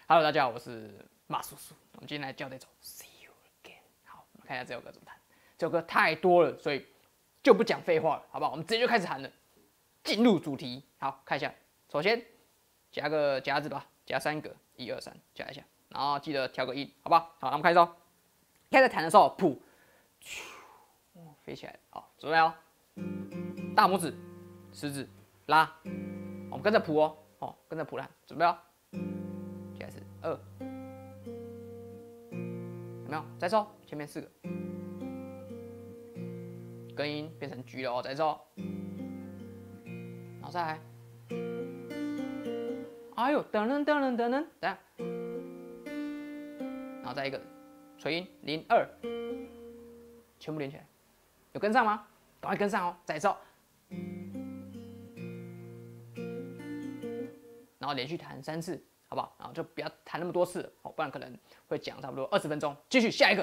Hello， 大家好，我是马叔叔。我们今天来教这首 See You Again。好，我们看一下这首歌怎么弹。这首歌太多了，所以就不讲废话了，好不好？我们直接就开始弹了，进入主题。好，看一下，首先加个夹子吧，加3个，1、2、3，加一下，然后记得调个音，好不好？好，那我们开始哦。开始弹的时候，噗，飞起来，好，准备哦。大拇指、食指拉，我们跟着谱哦，跟着谱弹，准备哦。接下来是2，有没有？再收，前面4个，根音变成 G 了哦，再收，然后再来，哎呦，噔噔噔噔噔噔，等下，然后再一个垂音0、2，全部连起来，有跟上吗？赶快跟上哦，再收。然后连续弹3次，好不好？然后就不要弹那么多次了，不然可能会讲差不多20分钟。继续下一个，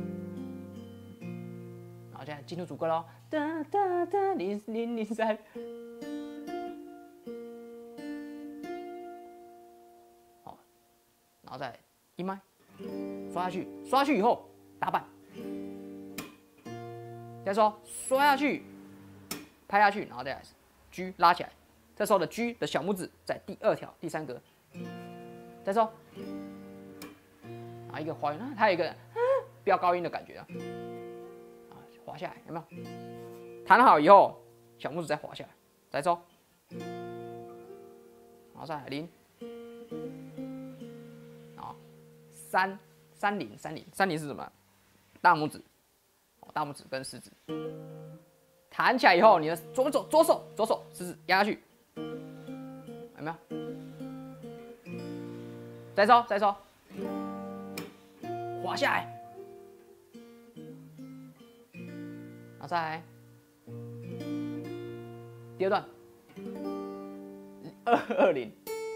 然后现在进入主歌喽，哒哒哒003，好，然后再一麦刷下去，刷下去以后打板，再说刷下去，拍下去，然后再来 G 拉起来。这时候的 G 的小拇指在第2条第3格，再说，然后一个滑音，它有一个飙高音的感觉啊，滑下来有没有？弹好以后，小拇指再滑下来，再说，然后再来0，啊3、0、30、30是什么？大拇指，大拇指跟食指弹起来以后，你的左手食指压下去。有没有？再收，滑下来，然后再来第2段220，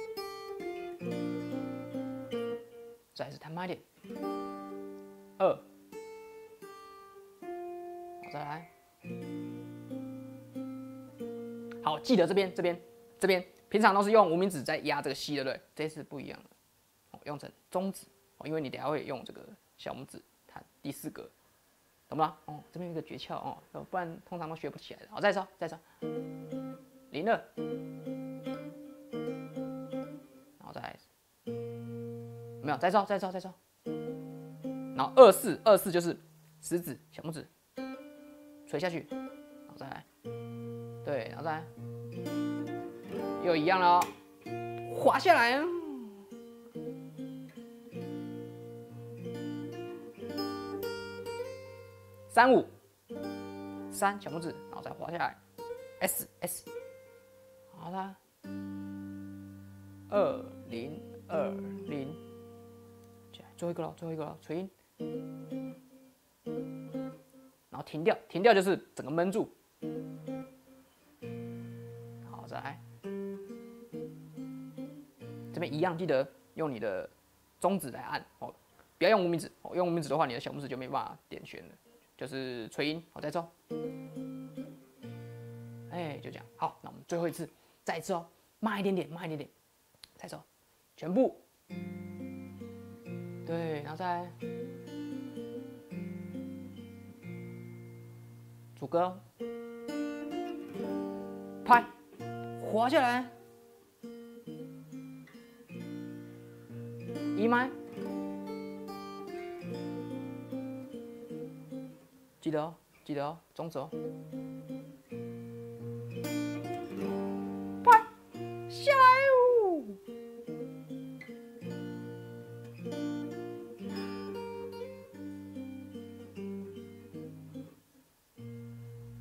再来是弹慢一点2，然后再来，好，记得这边。平常都是用无名指在压这个 C， 对不对？这次不一样了，用成中指，因为你等下会用这个小拇指弹第4格，懂吗？这边有一个诀窍哦，不然通常都学不起来的。好，再说0、2，然后再来，没有，再说，然后2、4就是食指、小拇指垂下去，然后再来，对，然后再来。又一样了哦，滑下来，3、5，3小拇指，然后再滑下来 ，S， 然后它2020，最后一个了，垂音，然后停掉就是整个闷住，好，再来。这边一样，记得用你的中指来按哦，不要用无名指哦。用无名指的话，你的小拇指就没办法点弦了，就是垂音。好，再奏。就这样。好，那我们最后一次，再一次哦，慢一点点，再奏，全部。对，然后再主歌，拍，滑下来。E 麦，记得哦，中指哦，拍下来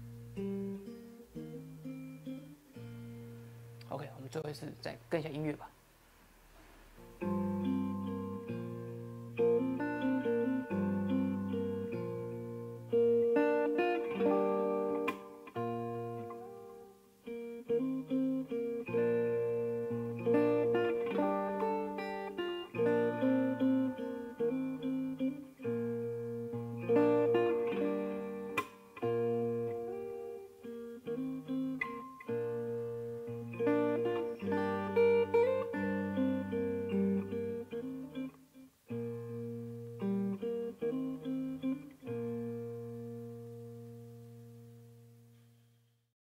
哦。OK， 我们最后一次再跟一下音乐吧。